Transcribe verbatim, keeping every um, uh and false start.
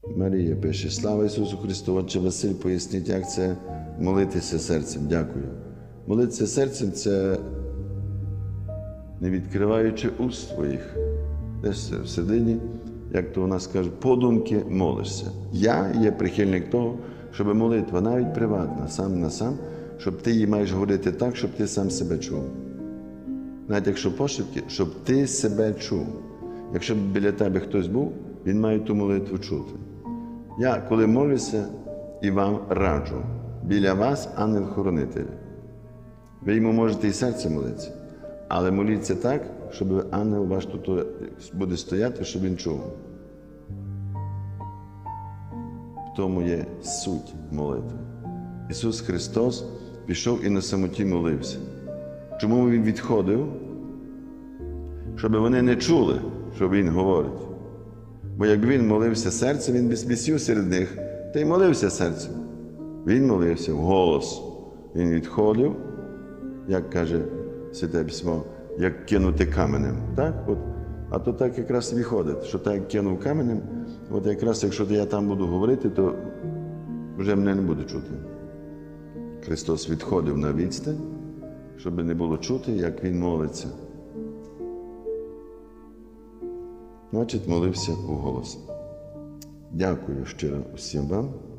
Марія пише: слава Ісусу Христу. Отче Василь, поясніть, як це молитися серцем. Дякую. Молитися серцем – це не відкриваючи уст своїх. Десь всередині, як то у нас кажуть, подумки молишся. Я є прихильник того, щоб молитва, навіть приватна, сам на сам, щоб ти її маєш говорити так, щоб ти сам себе чув. Навіть якщо пошепки, щоб ти себе чув. Якщо біля тебе хтось був, він має ту молитву чути. Я, коли молюся, і вам раджу, біля вас ангел-хоронитель. Ви йому можете і серцем молитися, але моліться так, щоб ангел ваш тут буде стояти, щоб він чув. В тому є суть молитви. Ісус Христос пішов і на самоті молився. Чому Він відходив? Щоб вони не чули, що Він говорить. Бо як Він молився серцем, Він би висів серед них, та й молився серцем. Він молився вголос. Він відходив, як каже Святе Письмо, як кинути каменем. Так? От. А то так якраз виходить, що так як кинув каменем, от якраз якщо я там буду говорити, то вже мене не буде чути. Христос відходив на відстань, щоб не було чути, як Він молиться. Значить, молився вголос. Дякую щиро всім вам.